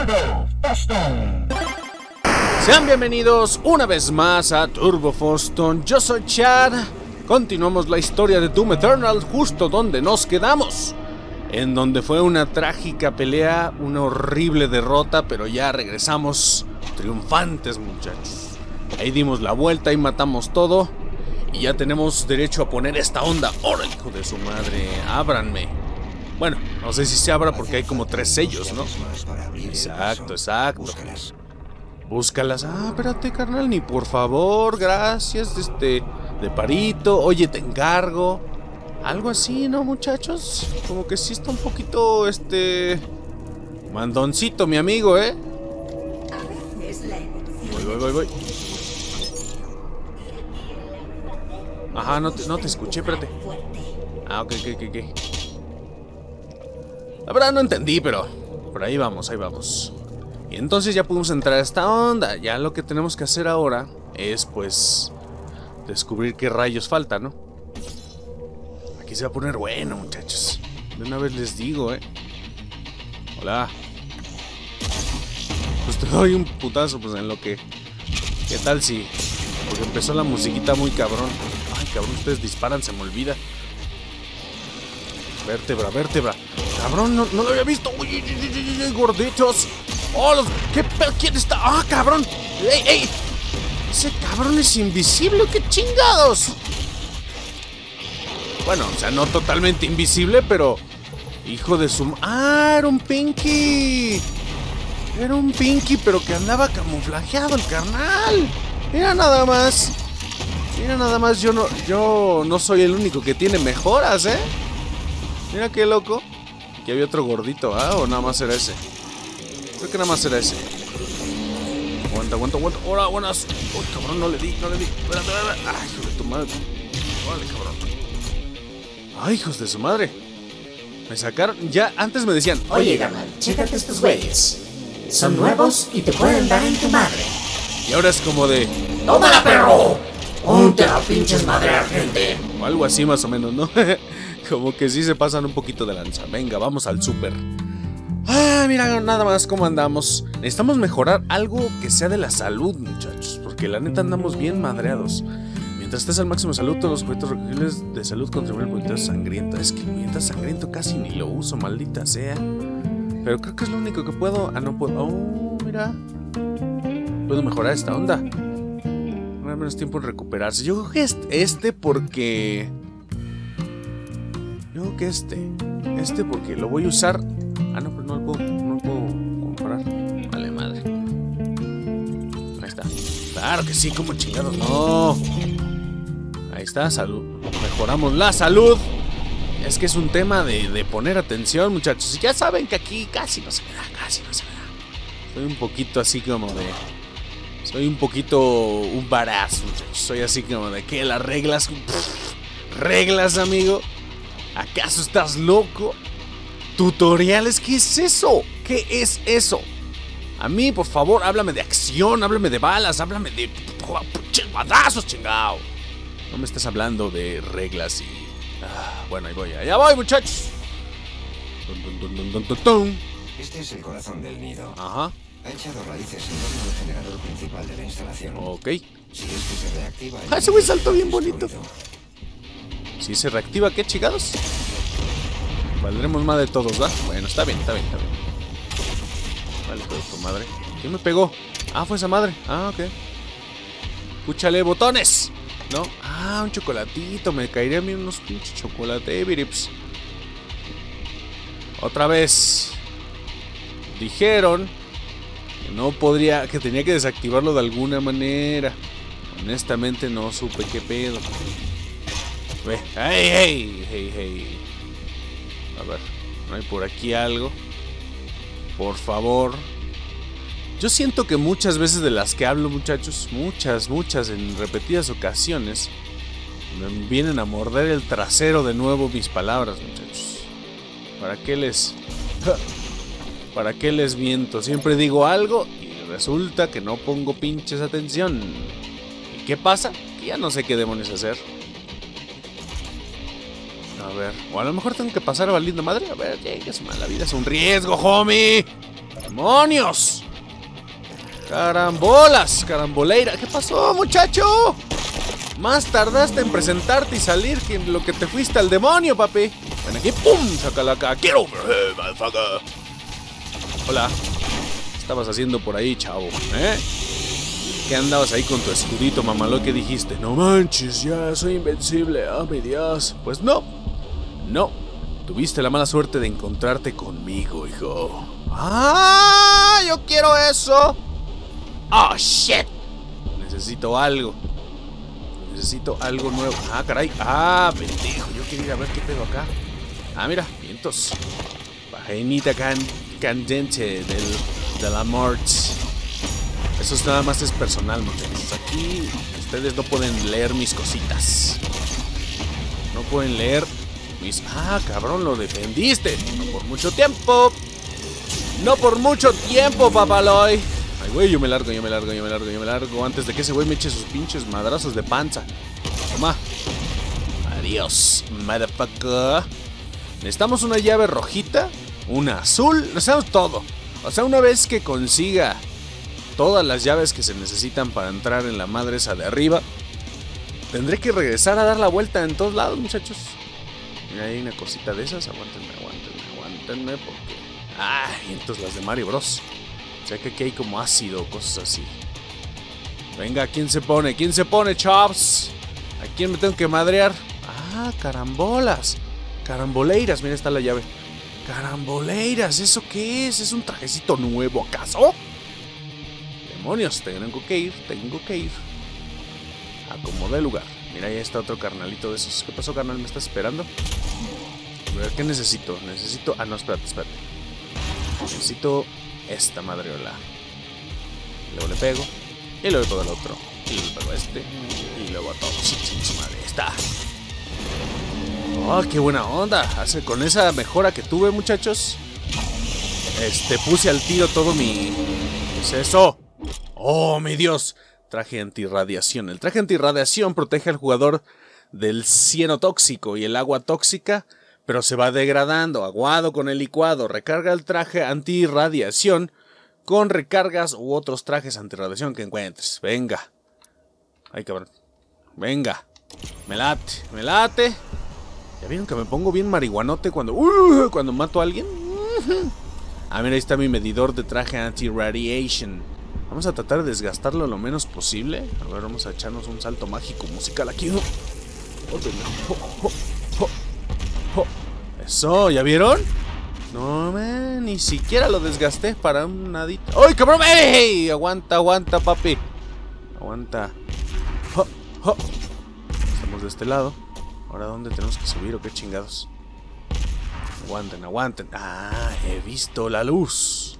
Turbo Foston. Sean bienvenidos una vez más a Turbo Foston. Yo soy Chad. Continuamos la historia de Doom Eternal justo donde nos quedamos, en donde fue una trágica pelea, una horrible derrota, pero ya regresamos triunfantes, muchachos. Ahí dimos la vuelta y matamos todo, y ya tenemos derecho a poner esta onda. ¡Ahora, hijo de su madre! ¡Ábranme! Bueno, no sé si se abra porque hay como 3 sellos, ¿no? Exacto, exacto. Búscalas. Ah, espérate, carnal, ni por favor, gracias, de parito. Oye, te encargo. Algo así, ¿no, muchachos? Como que sí está un poquito, mandoncito, mi amigo, ¿eh? Voy. Ajá, no te escuché, espérate. Ah, ok. La verdad no entendí, pero por ahí vamos, Y entonces ya pudimos entrar a esta onda. Ya lo que tenemos que hacer ahora es, pues, descubrir qué rayos falta, ¿no? Aquí se va a poner bueno, muchachos. De una vez les digo, Hola. Pues te doy un putazo, pues, en lo que... ¿Qué tal si...? Porque empezó la musiquita muy cabrón. Ay, cabrón, ustedes disparan, se me olvida. Vértebra. Cabrón, no lo había visto. Uy, gorditos. Oh, ¿qué pedo? ¿Quién está? ¡Ah, cabrón! ¡Ey! Ese cabrón es invisible, ¿qué chingados? Bueno, o sea, no totalmente invisible, pero... Hijo de su... ¡Ah, era un Pinky! Era un Pinky, pero que andaba camuflajeado el carnal. Mira nada más, yo no soy el único que tiene mejoras, Mira qué loco. Aquí había otro gordito, o nada más era ese. Creo que nada más era ese. Aguanta. Hola, buenas. Uy, cabrón, no le di. Espérate. Ay, hijo de tu madre. Vale, cabrón. Ay, hijos de su madre. Me sacaron. Ya antes me decían: oye, carnal, chécate estos güeyes. Son nuevos y te pueden dar en tu madre. Y ahora es como de: ¡tómala, perro! ¡Ponte a pinches madrear, gente! O algo así más o menos, ¿no? Como que sí se pasan un poquito de lanza. Venga, vamos al súper. Ah, mira, nada más cómo andamos. Necesitamos mejorar algo que sea de la salud, muchachos, porque la neta andamos bien madreados. Mientras estés al máximo de salud, todos los objetos recogibles de salud contribuyen al puñetazo sangriento. Es que el puñetazo sangriento casi ni lo uso, maldita sea. Pero creo que es lo único que puedo. Ah, no puedo. Oh, mira. Puedo mejorar esta onda. No hay menos tiempo en recuperarse. Yo creo que porque... Yo creo que este porque lo voy a usar. Ah, no, pero no lo puedo comprar. Vale, madre. Ahí está. Claro que sí, como chingados. No. Ahí está, salud. Mejoramos la salud. Es que es un tema de poner atención, muchachos. Ya saben que aquí casi no se me da. Soy un poquito así como de... Soy un poquito un badass, muchachos. Soy así como de que las reglas... reglas, amigo. ¿Acaso estás loco? ¿Tutoriales? ¿Qué es eso? ¿Qué es eso? A mí, por favor, háblame de acción, háblame de balas, háblame de... madrazos, chingao. No me estás hablando de reglas y... bueno, ahí voy, allá voy, muchachos. Este es el corazón del nido. Ajá. Ha echado raíces en torno al generador principal de la instalación. Ok. Si este se reactiva... ese güey saltó bien bonito. Si se reactiva, ¿qué chingados? Valdremos más de todos, ¿va? Bueno, está bien. Vale, pues tu madre. ¿Quién me pegó? Ah, fue esa madre. Ah, ok. Escúchale, botones. ¿No? Ah, un chocolatito. Me caería a mí unos pinches chocolates. Otra vez. Dijeron que no podría, que tenía que desactivarlo de alguna manera. Honestamente no supe qué pedo. Ve. Hey. A ver, ¿no hay por aquí algo? Por favor. Yo siento que muchas veces de las que hablo, muchachos, muchas, en repetidas ocasiones, me vienen a morder el trasero de nuevo mis palabras, muchachos. ¿Para qué les miento? Siempre digo algo y resulta que no pongo pinches atención. ¿Y qué pasa? Que ya no sé qué demonios hacer. A ver, o a lo mejor tengo que pasar valiendo madre. A ver, llegues, la vida es un riesgo, homie. ¡Demonios! ¡Carambolas! ¡Caramboleira! ¿Qué pasó, muchacho? Más tardaste en presentarte y salir que en lo que te fuiste al demonio, papi. Ven aquí, ¡pum! Sácala acá. ¡Get over here, motherfucker! Hola. ¿Qué estabas haciendo por ahí, chavo? ¿Qué andabas ahí con tu escudito, mamaló? ¿Qué dijiste? No manches, ya soy invencible. ¡Ah, mi Dios! Pues no. No. Tuviste la mala suerte de encontrarte conmigo, hijo. ¡Ah! ¡Yo quiero eso! ¡Oh, shit! Necesito algo. Necesito algo nuevo. ¡Ah, caray! ¡Ah, pendejo! Yo quería ir a ver qué pedo acá. Ah, mira, vientos. Vaginita candente de la muerte. Eso nada más es personal, muchachos. Aquí ustedes no pueden leer mis cositas. No pueden leer mis... ¡Ah, cabrón! Lo defendiste. No por mucho tiempo. No por mucho tiempo, papaloy. Ay, güey, yo me largo antes de que ese güey me eche sus pinches madrazos de panza. Toma. Adiós, motherfucker. Necesitamos una llave rojita, una azul, necesitamos todo. O sea, una vez que consiga todas las llaves que se necesitan para entrar en la madre esa de arriba, tendré que regresar a dar la vuelta en todos lados, muchachos. Mira, hay una cosita de esas. Aguántenme porque... ¡Ay! Entonces las de Mario Bros. O sea que aquí hay como ácido, cosas así. Venga, ¿quién se pone? ¿Quién se pone, chops? ¿A quién me tengo que madrear? ¡Ah, carambolas! Caramboleiras, mira, está la llave. Caramboleiras, ¿eso qué es? ¿Es un trajecito nuevo, acaso? Demonios, tengo que ir. Acomodé el lugar. Mira, ahí está otro carnalito de esos. ¿Qué pasó, carnal? ¿Me estás esperando? A ver, ¿qué necesito? Ah, no, espérate. Necesito esta madreola. Luego le pego. Y luego todo el otro. Y luego pego a este. Y luego a todos. Sí, madre, está. Oh, qué buena onda. Con esa mejora que tuve, muchachos, puse al tiro todo mi... ¿Qué es eso? ¡Oh, mi Dios! Traje antirradiación. El traje antirradiación protege al jugador del cieno tóxico y el agua tóxica, pero se va degradando, aguado con el licuado. Recarga el traje antirradiación con recargas u otros trajes antirradiación que encuentres. Venga. Ay, cabrón. Venga. Me late. ¿Ya vieron que me pongo bien marihuanote cuando mato a alguien? Ah, mira, ahí está mi medidor de traje anti-radiation. Vamos a tratar de desgastarlo lo menos posible. A ver, vamos a echarnos un salto mágico musical aquí. Eso, ¿ya vieron? No, man, ni siquiera lo desgasté para un nadito. ¡Ay, cabrón! ¡Ey! Aguanta, papi. Aguanta. Estamos de este lado. Ahora, ¿dónde tenemos que subir o qué chingados? Aguanten. Ah, he visto la luz.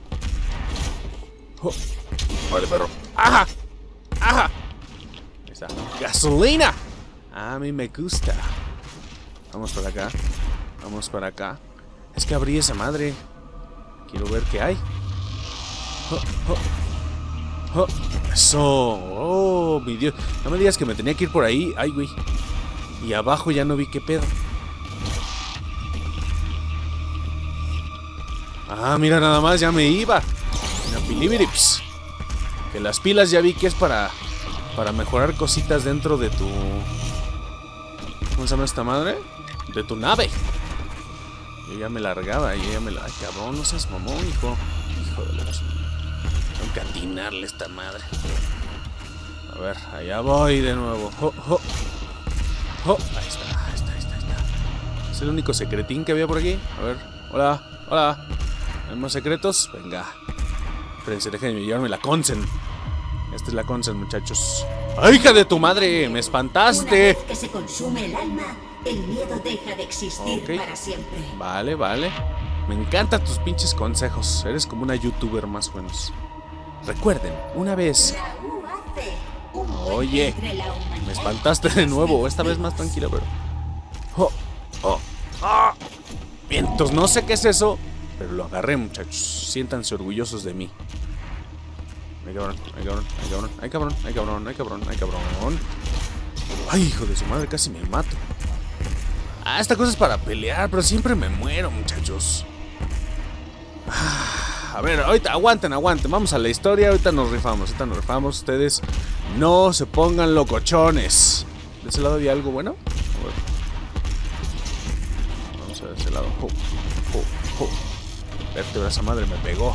Vale, perro. ¡Ajá! Ahí está. ¡Gasolina! A mí me gusta. Vamos para acá. Es que abrí esa madre. Quiero ver qué hay. Eso. Oh, mi Dios. No me digas que me tenía que ir por ahí. Ay, güey. Y abajo ya no vi qué pedo. Ah, mira, nada más, ya me iba. Pilibirips. Que las pilas ya vi que es para mejorar cositas dentro de tu... ¿Cómo se llama esta madre? De tu nave. Yo ya me largaba. Ay, cabrón, no seas mamón, hijo. Hijo de la... Tengo que atinarle esta madre. A ver, allá voy de nuevo. Ahí está. Es el único secretín que había por aquí. A ver, hola. ¿Hay más secretos? Venga. Espérense, déjenme llevarme la Consen. Esta es la Consen, muchachos. ¡Ay, hija de tu madre! ¡Me espantaste! Una vez que se consume el alma, el miedo deja de existir para siempre. Vale. Me encantan tus pinches consejos. Eres como una youtuber más o menos. Recuerden, una vez... Oye, me espantaste de nuevo. Esta vez más tranquila, pero... Vientos, no sé qué es eso, pero lo agarré, muchachos. Siéntanse orgullosos de mí. Ay, cabrón. Ay, hijo de su madre, casi me mato. Esta cosa es para pelear, pero siempre me muero, muchachos. A ver, ahorita aguanten. Vamos a la historia. Ahorita nos rifamos. Ustedes no se pongan locochones. ¿De ese lado había algo bueno? A ver. Vamos a ver de ese lado. Vértebra, esa madre me pegó.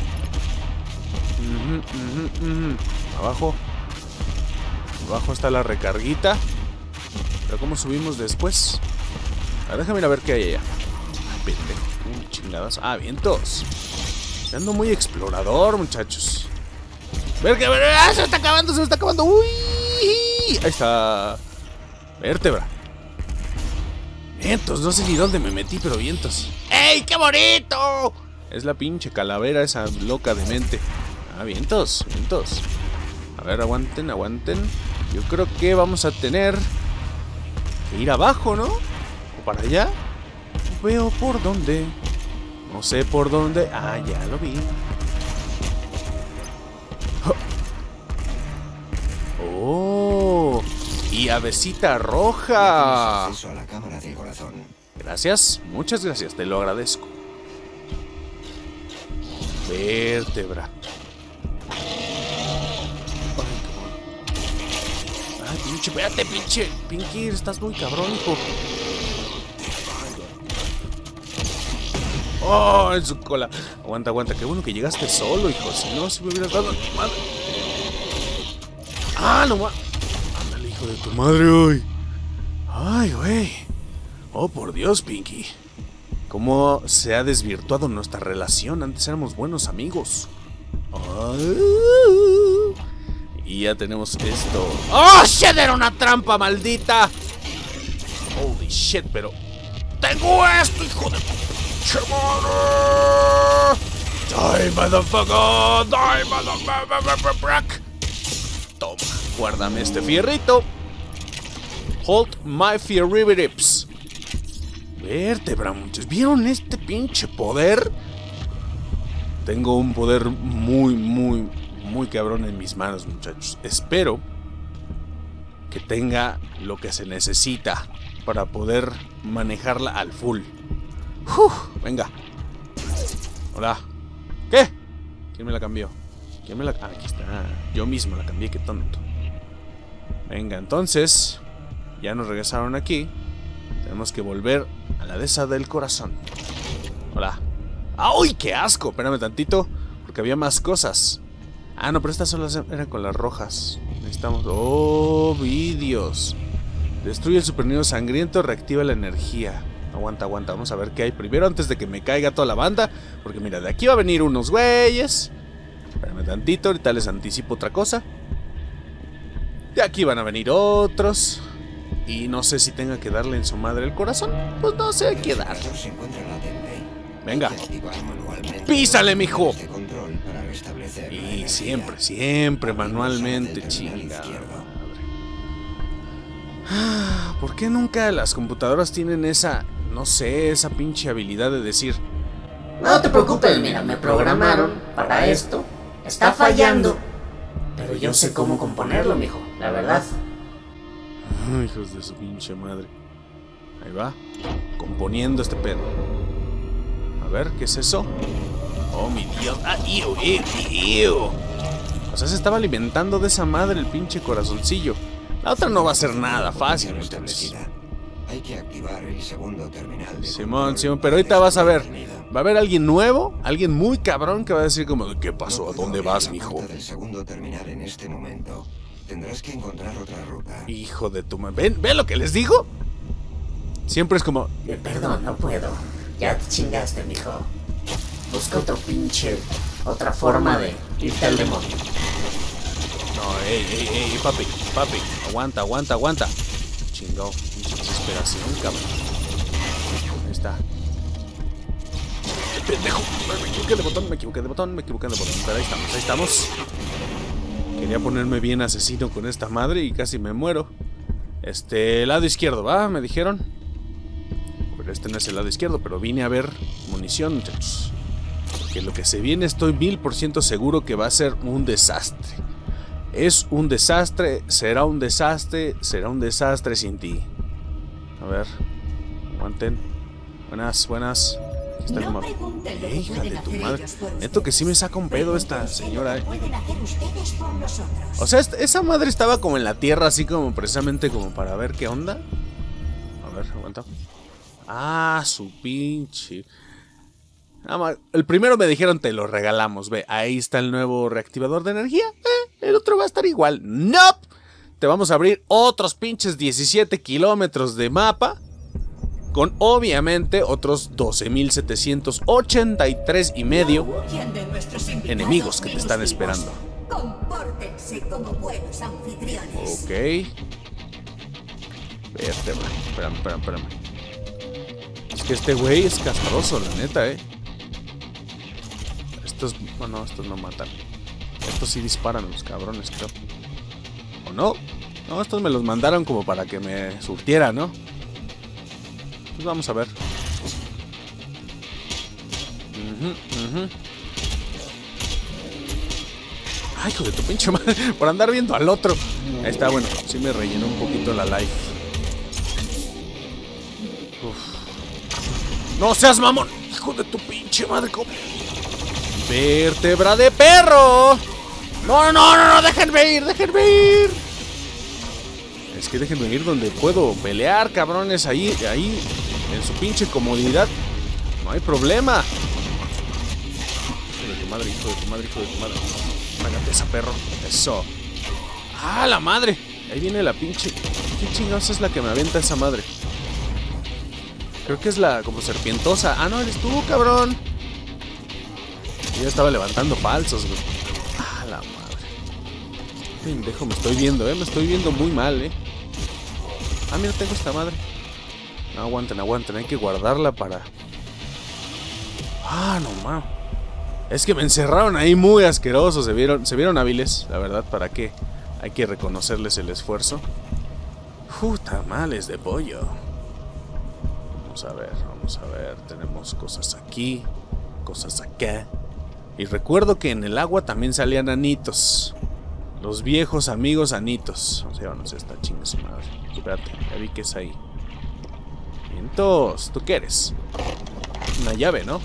Abajo. Abajo está la recarguita. Pero ¿cómo subimos después? A ver, déjame ir a ver qué hay allá. Ay, pendejo. Chingadas. Ah, vientos. Ando muy explorador, muchachos. Ver que se me está acabando. Uy. Ahí está. Vértebra. Vientos, no sé ni dónde me metí, pero vientos. ¡Ey, qué bonito! Es la pinche calavera esa loca de mente. Ah, vientos. A ver, aguanten. Yo creo que vamos a tener que ir abajo, ¿no? ¿O para allá? No veo por dónde. No sé por dónde. Ah, ya lo vi. Oh. Y avecita roja. Acceso a la cámara del corazón. Gracias, muchas gracias, te lo agradezco. Vértebra. Ay, pinche, espérate, pinche. Pinky, estás muy cabrón, hijo. Oh, en su cola. Aguanta, qué bueno que llegaste solo, hijo. Si no, si me hubieras dado a tu madre. Ah, no más. Ándale, hijo de tu madre hoy. Ay, güey. Oh, por Dios, Pinky. Cómo se ha desvirtuado nuestra relación. Antes éramos buenos amigos. Y ya tenemos esto. ¡Oh, shit! Era una trampa, maldita. Holy shit, pero tengo esto, hijo de madre. Die, motherfucker. Die, motherfucker. Toma, guárdame este fierrito. Hold my fingertips. Vértebra, muchachos. ¿Vieron este pinche poder? Tengo un poder muy cabrón en mis manos, muchachos. Espero que tenga lo que se necesita para poder manejarla al full. Venga. Hola. ¿Qué? ¿Quién me la cambió? ¿Quién me la... Ah, aquí está. Yo mismo la cambié, qué tonto. Venga, entonces ya nos regresaron aquí. Tenemos que volver a la dehesa del corazón. Hola. ¡Ay, qué asco! Espérame tantito, porque había más cosas. Ah, no, pero estas solo eran con las rojas. Necesitamos... ¡Oh, vídeos! Destruye el supernido sangriento, reactiva la energía. Aguanta. Vamos a ver qué hay primero antes de que me caiga toda la banda. Porque mira, de aquí va a venir unos güeyes. Espérame tantito, ahorita les anticipo otra cosa. De aquí van a venir otros. Y no sé si tenga que darle en su madre el corazón. Pues no sé, hay que dar. Venga. ¡Písale, mijo! Y siempre manualmente, chinga. ¿Por qué nunca las computadoras tienen esa, no sé, esa pinche habilidad de decir: no te preocupes, mira, me programaron para esto. Está fallando, pero yo sé cómo componerlo, mijo, la verdad. Hijos de su pinche madre. Ahí va, componiendo este pedo. A ver, ¿qué es eso? Oh, mi Dios. Ah, iu. O sea, se estaba alimentando de esa madre el pinche corazoncillo. La otra no va a ser nada fácil, muchachos. Hay que activar el segundo terminal de Simón, pero ahorita vas a ver. Va a haber alguien nuevo, alguien muy cabrón que va a decir como: ¿qué pasó? ¿A dónde vas, mijo? Del segundo terminal en este momento. Tendrás que encontrar otra ruta. Hijo de tu madre. ¿Ven lo que les digo? Siempre es como: perdón, no puedo. Ya te chingaste, mijo. Busca otra forma de irte al demonio. No, ey, papi. Aguanta. Chingado, pinche desesperación, cabrón. Ahí está. Pendejo, me equivoqué de botón. Pero ahí estamos. Quería ponerme bien asesino con esta madre y casi me muero. Lado izquierdo, ¿va? Me dijeron. Pero este no es el lado izquierdo, pero vine a ver munición, muchachos. Porque lo que se viene estoy 1000% seguro que va a ser un desastre. Es un desastre, será un desastre sin ti. A ver, aguanten. Buenas. Está No como... pregunten lo que Hija de pueden tu hacer madre. ellos por Esto que sí me ustedes. saca un pedo esta Pregunten señora, lo que pueden hacer ustedes por nosotros. O sea, esa madre estaba como en la tierra, así como precisamente como para ver qué onda. A ver, aguanta. Ah, su pinche. El primero me dijeron te lo regalamos, ve, ahí está el nuevo reactivador de energía. El otro va a estar igual. ¡Nope! Te vamos a abrir otros pinches 17 kilómetros de mapa. Con obviamente otros 12.783 y medio ¿Quién de nuestros invitados enemigos que te están menos vivos? esperando. Compórtense como buenos anfitriones. Ok. Vértebra. Espérame. Es que este güey es castroso, la neta, Estos... Bueno, estos no matan. Estos sí disparan los cabrones, creo. ¿O no? No, estos me los mandaron como para que me surtiera, ¿no? Pues vamos a ver. Ay, hijo de tu pinche madre. Por andar viendo al otro. Ahí está, bueno. Sí me rellenó un poquito la life. Uf. ¡No seas mamón! ¡Hijo de tu pinche madre! ¿Cómo? ¡Vértebra de perro! ¡No! ¡Déjenme ir! Es que déjenme ir donde puedo pelear, cabrones. Ahí, en su pinche comodidad. No hay problema. Hijo de tu madre. Mágate esa, perro. Eso. ¡Ah, la madre! Ahí viene la pinche... ¿Qué chingados es la que me avienta esa madre? Creo que es la como serpientosa. Ah, no, eres tú, cabrón. Yo ya estaba levantando falsos, güey. Ah, la madre. Pendejo, me estoy viendo, me estoy viendo muy mal, Ah, mira, tengo esta madre. No, aguanten, hay que guardarla para... Ah, no mames. Es que me encerraron ahí muy asquerosos. Se vieron hábiles, la verdad, ¿para qué? Hay que reconocerles el esfuerzo. Tamales de pollo. Vamos a ver. Tenemos cosas aquí, cosas acá. Y recuerdo que en el agua también salían anitos. Los viejos amigos anitos. O sea, no sé, esta chinga su madre. Espérate, ya vi que es ahí. Entonces, ¿tú qué eres? Una llave, ¿no?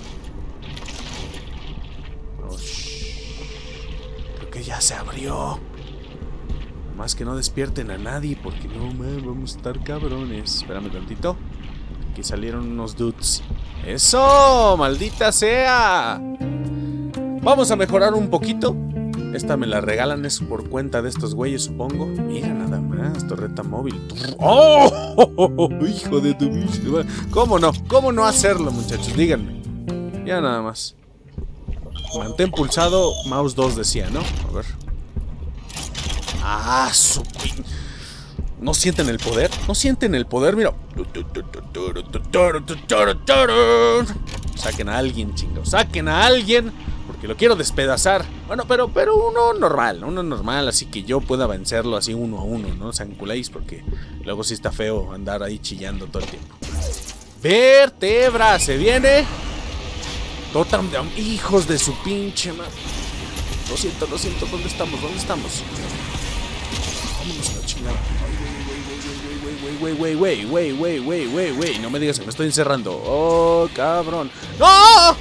Creo que ya se abrió. Más que no despierten a nadie, porque no, vamos a estar cabrones. Espérame tantito. Aquí salieron unos dudes. ¡Eso! ¡Maldita sea! Vamos a mejorar un poquito. Esta me la regalan, es por cuenta de estos güeyes, supongo. Mira nada más, torreta móvil. ¡Oh! ¡Hijo de tu bicho! ¿Cómo no? ¿Cómo no hacerlo, muchachos? Díganme. Ya nada más. Mantén pulsado, mouse 2 decía, ¿no? A ver. ¡Ah, su pin! ¿No sienten el poder? ¿No sienten el poder? Mira. Saquen a alguien, chingos. Saquen a alguien. Porque lo quiero despedazar. Bueno, pero uno normal, así que yo pueda vencerlo así 1 a 1, ¿no? Sean culéis, porque luego sí está feo andar ahí chillando todo el tiempo. Vértebra, se viene. Totem de hijos de su pinche madre. Lo siento, ¿dónde estamos? Vámonos a la chingada. Wey. No me digas que me estoy encerrando. Oh, cabrón. ¡No!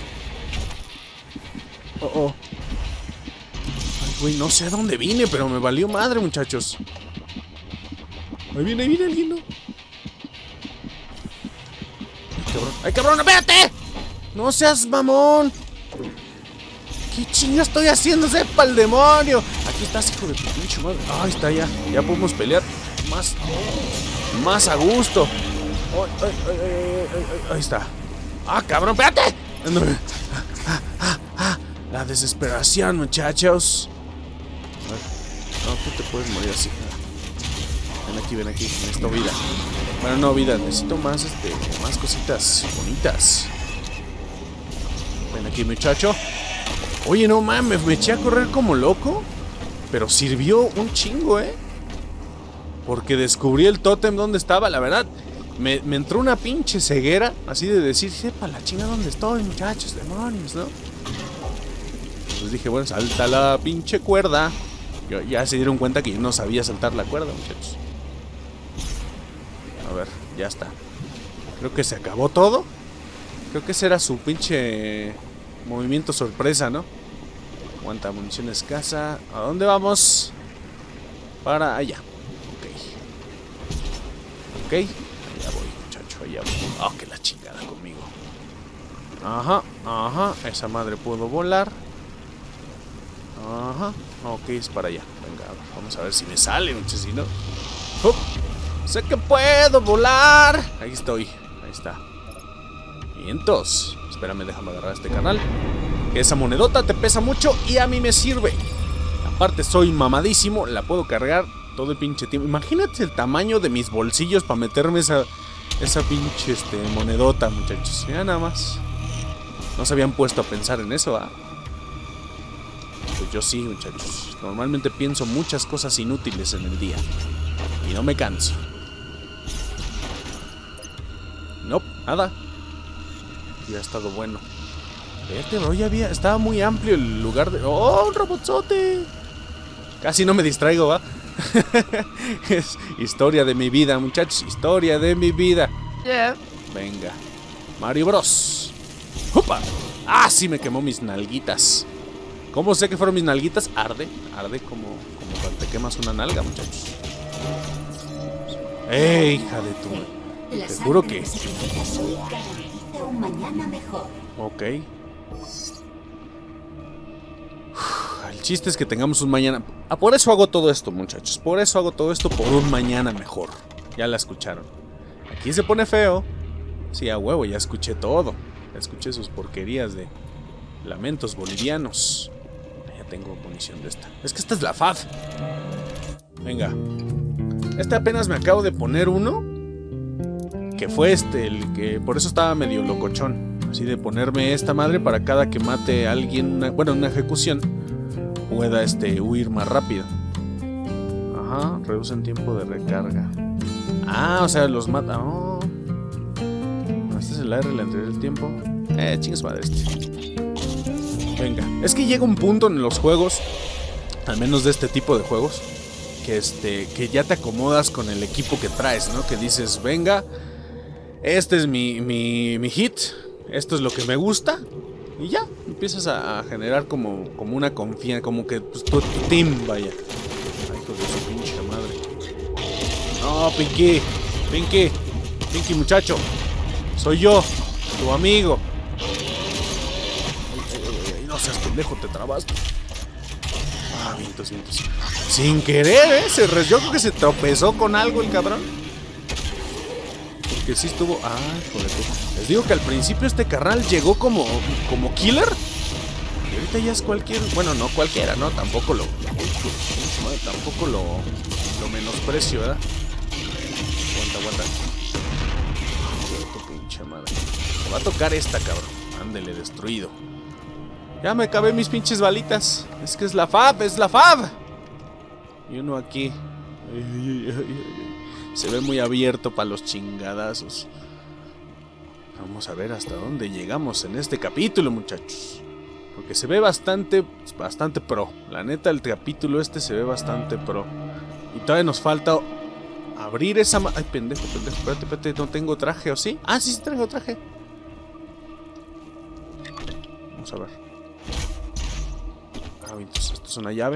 Oh. Ay, güey, no sé a dónde vine, pero me valió madre, muchachos. Ahí viene alguien, ¿no? ¡Ay, cabrón! ¡Espérate! ¡No seas mamón! ¿Qué chinga estoy haciendo? ¡Sepa el demonio! Aquí estás, hijo de tu pinche madre. Ahí está, ya podemos pelear más a gusto. Ahí está. ¡Ah, cabrón! ¡Espérate! La desesperación, muchachos. No, tú te puedes morir así. Ven aquí, necesito vida. Bueno, no vida, necesito más cositas bonitas. Ven aquí, muchacho. Oye, no mames, me eché a correr como loco. Pero sirvió un chingo, porque descubrí el tótem donde estaba, la verdad. Me entró una pinche ceguera, así de decir, sepa la chinga dónde estoy, muchachos, demonios, ¿no? Entonces dije, bueno, salta la pinche cuerda. Ya se dieron cuenta que yo no sabía saltar la cuerda, muchachos. A ver, ya está. Creo que se acabó todo. Creo que ese era su pinche movimiento sorpresa, ¿no? Aguanta, munición escasa. ¿A dónde vamos? Para allá. Ok. Allá voy, muchacho, allá voy. Oh, que la chingada conmigo. Ajá, ajá. Esa madre pudo volar. Ajá. Ok, es para allá. Venga, vamos a ver si me sale, muchachos. Si no. Sé que puedo volar. Ahí estoy. Ahí está. Vientos. Espérame, déjame agarrar este canal. Esa monedota te pesa mucho y a mí me sirve. Aparte soy mamadísimo, la puedo cargar todo el pinche tiempo. Imagínate el tamaño de mis bolsillos para meterme esa pinche monedota, muchachos. Ya nada más. No se habían puesto a pensar en eso, ¿ah? Pues yo sí, muchachos. Normalmente pienso muchas cosas inútiles en el día. Y no me canso. No, nada. Ya ha estado bueno. Vete, bro, ya había... Estaba muy amplio el lugar de... ¡Oh, un robotzote! Casi no me distraigo, ¿va? Es historia de mi vida, muchachos. Historia de mi vida. Yeah. Venga. Mario Bros. ¡Opa! ¡Ah, sí! Me quemó mis nalguitas. ¿Cómo sé que fueron mis nalguitas? Arde. Arde como cuando te quemas una nalga, muchachos. ¡Ey, hija de tu... Te juro que... Un mañana mejor. Ok. El chiste es que tengamos un mañana... Ah, por eso hago todo esto, muchachos. Por eso hago todo esto, por un mañana mejor. Ya la escucharon. Aquí se pone feo. Sí, a huevo, ya escuché todo. Ya escuché sus porquerías de lamentos bolivianos. Ya tengo munición de esta. Es que esta es la FAD. Venga. Este apenas me acabo de poner uno. Que fue el que... Por eso estaba medio locochón. Así de ponerme esta madre para cada que mate a alguien... una ejecución... Pueda huir más rápido. Ajá, reducen tiempo de recarga. Ah, o sea, los mata... Oh. Este es el AR, el anterior del tiempo. Chingas madre Venga, es que llega un punto en los juegos, al menos de este tipo de juegos, que ya te acomodas con el equipo que traes, ¿no? Que dices, venga, este es mi hit, esto es lo que me gusta, y ya, empiezas a generar como una confianza, como que pues, tu team, vaya. Ay, hijo de su pinche madre. No, Pinky, muchacho. Soy yo, tu amigo. Ay, no seas pendejo, te trabaste. Ah, vientos. Sin querer, yo creo que se tropezó con algo el cabrón. Porque sí estuvo... Ah, joder. Les digo que al principio este carnal llegó como killer. Y ahorita ya es cualquier... Bueno, no cualquiera, ¿no? Tampoco lo menosprecio, ¿verdad? Aguanta. Tu pinche madre. Me va a tocar esta, cabrón. Ándele, destruido. Ya me acabé mis pinches balitas. Es que es la FAB, Y uno aquí. Se ve muy abierto para los chingadazos. Vamos a ver hasta dónde llegamos en este capítulo, muchachos. Porque se ve bastante pro. La neta, el capítulo se ve bastante pro. Y todavía nos falta abrir esa... Ay, pendejo. Espérate, no tengo traje, ¿o sí? Ah, sí traigo traje. Vamos a ver. Ah, entonces esto es una llave.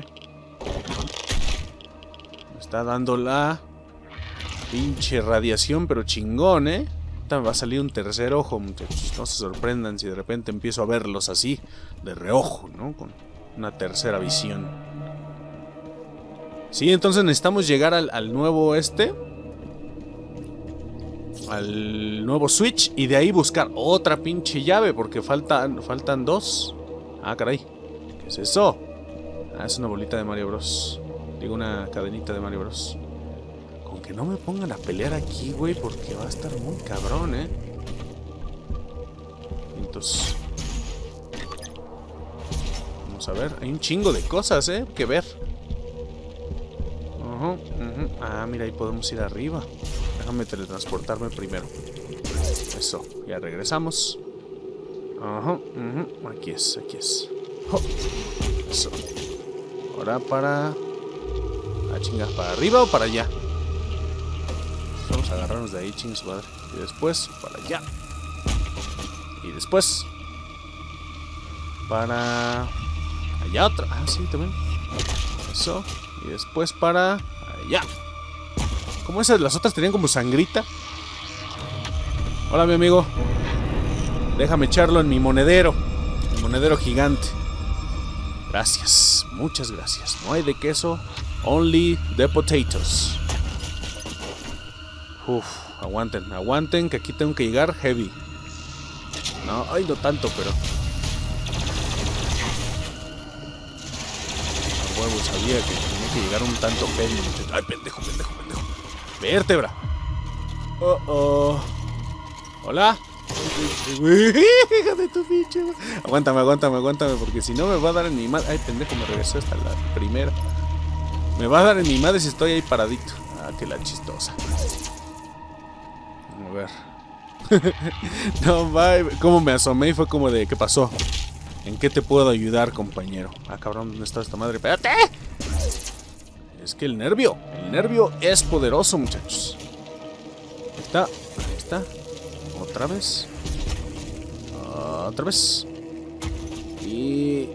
Me está dando la pinche radiación, pero chingón, ¿eh? Ahorita me va a salir un tercer ojo, muchachos. No se sorprendan si de repente empiezo a verlos así, de reojo, ¿no? Con una tercera visión. Sí, entonces necesitamos llegar al nuevo al nuevo switch y de ahí buscar otra pinche llave, porque faltan dos. Ah, caray. ¿Qué es eso? Ah, es una bolita de Mario Bros. Digo, una cadenita de Mario Bros. Con que no me pongan a pelear aquí, güey, porque va a estar muy cabrón, ¿eh? Entonces... Vamos a ver. Hay un chingo de cosas, ¿eh? Que ver. Ah, mira, ahí podemos ir arriba. Déjame teletransportarme primero. Eso, ya regresamos. Aquí es. Oh. Eso. Ahora para... Ah, chinga, ¿para arriba o para allá? Vamos a agarrarnos de ahí, chingas madre. Y después, para allá. Y después para allá otra. Ah, sí, también. Eso. Y después para allá. Como esas, las otras tenían como sangrita. Hola, mi amigo. Déjame echarlo en mi monedero. Mi monedero gigante. Gracias. Muchas gracias. No hay de queso. Only the potatoes. Uf, aguanten, aguanten, que aquí tengo que llegar heavy. No, ay, no tanto, pero... A huevo, sabía que tenía que llegar un tanto heavy. Ay, pendejo, pendejo, pendejo. Vértebra. Hola. Hija de tu pinche. Aguántame, aguántame, aguántame, porque si no me va a dar en mi madre. Ay, pendejo, me regresó hasta la primera. Me va a dar en mi madre si estoy ahí paradito. Ah, que la chistosa. A ver. No, bye. Como me asomé y fue como de, ¿qué pasó? ¿En qué te puedo ayudar, compañero? Ah, cabrón, ¿dónde está esta madre? ¡Espérate! Es que el nervio es poderoso, muchachos. Ahí está, ahí está. Otra vez. Otra vez. Y...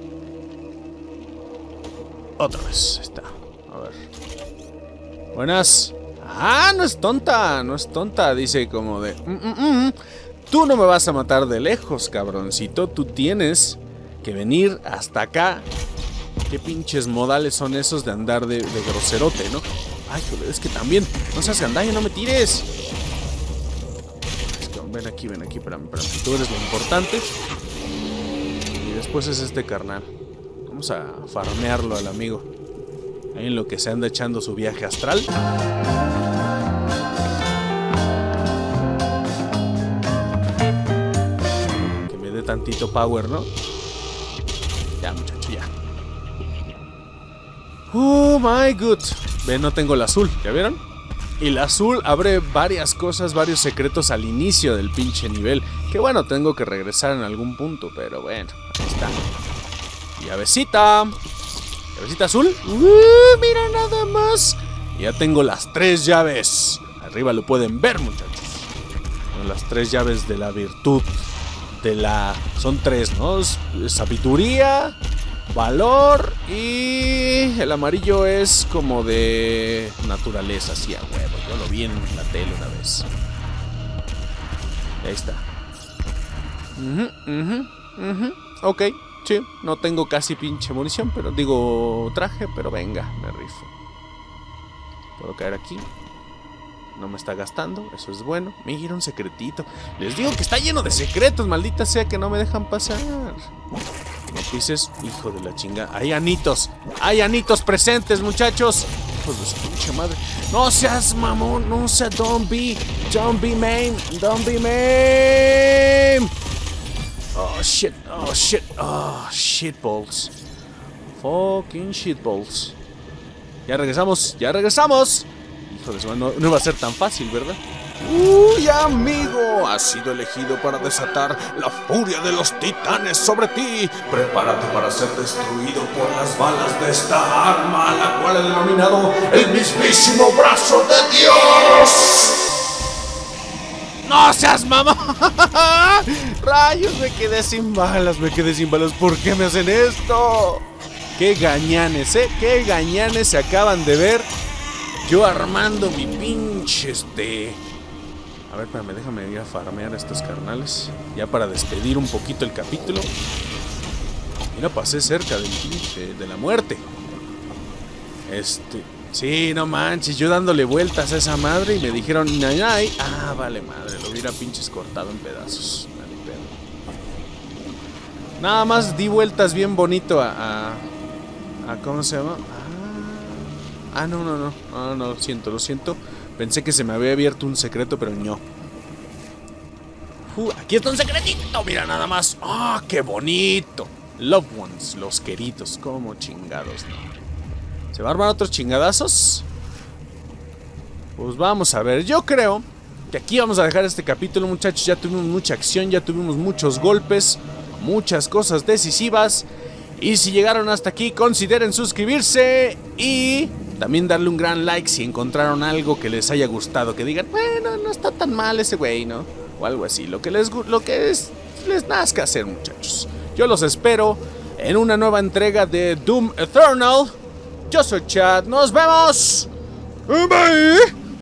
otra vez, ahí está. A ver. Buenas. Ah, no es tonta, no es tonta. Dice como de... Tú no me vas a matar de lejos, cabroncito. Tú tienes que venir hasta acá. ¿Qué pinches modales son esos de andar de groserote, no? Ay, joder, es que también... no seas gandalla, no me tires. Es que, ven aquí, espérame. Tú eres lo importante. Y después es este carnal. Vamos a farmearlo al amigo. Ahí en lo que se anda echando su viaje astral. Que me dé tantito power, ¿no? Ya, muchacho, ya. Oh my god. Ven, no tengo el azul, ¿ya vieron? Y el azul abre varias cosas, varios secretos al inicio del pinche nivel. Que bueno, tengo que regresar en algún punto, pero bueno, ahí está. Llavecita. Llavecita azul. Mira nada más. Ya tengo las 3 llaves. Arriba lo pueden ver, muchachos. Son las 3 llaves de la virtud. De la... son 3, ¿no? Sabiduría, valor y... el amarillo es como de naturaleza, sí, a huevo. Yo lo vi en la tele una vez. Ahí está. Ok, sí, no tengo casi pinche munición, pero digo traje, pero venga, me rifo. Puedo caer aquí. No me está gastando, eso es bueno. Mira, un secretito. Les digo que está lleno de secretos, maldita sea que no me dejan pasar. No pises, hijo de la chinga. Hay anitos presentes, muchachos. Hijos de su pinche madre. No seas mamón, no seas don't be main. Oh shit balls. Fucking shit balls. Ya regresamos. Hijo de su madre, no va a ser tan fácil, ¿verdad? ¡Uy, amigo! Has sido elegido para desatar la furia de los titanes sobre ti. Prepárate para ser destruido por las balas de esta arma, la cual he denominado el mismísimo brazo de Dios. ¡No seas mamá! ¡Rayos! Me quedé sin balas. ¿Por qué me hacen esto? ¡Qué gañanes, ¡Qué gañanes se acaban de ver! Yo armando mi pinche A ver, espérame, déjame ir a farmear a estos carnales. Ya para despedir un poquito el capítulo. Mira, pasé cerca del pinche, de la muerte. Sí, no manches, yo dándole vueltas a esa madre y me dijeron ay. Ah, vale madre, lo hubiera pinches cortado en pedazos. Vale, pedo. Nada más di vueltas bien bonito a ¿cómo se llama? No, lo siento. Pensé que se me había abierto un secreto, pero no. Aquí está un secretito, mira nada más. ¡Ah, qué bonito! Loved ones, los queridos, como chingados, ¿no? ¿Se va a armar otros chingadazos? Pues vamos a ver, yo creo que aquí vamos a dejar este capítulo, muchachos. Ya tuvimos mucha acción, ya tuvimos muchos golpes, muchas cosas decisivas. Y si llegaron hasta aquí, consideren suscribirse y también darle un gran like si encontraron algo que les haya gustado. Que digan, bueno, no está tan mal ese güey, ¿no? O algo así, lo que les nazca hacer, muchachos. Yo los espero en una nueva entrega de Doom Eternal. Yo soy Chad, nos vemos. Bye.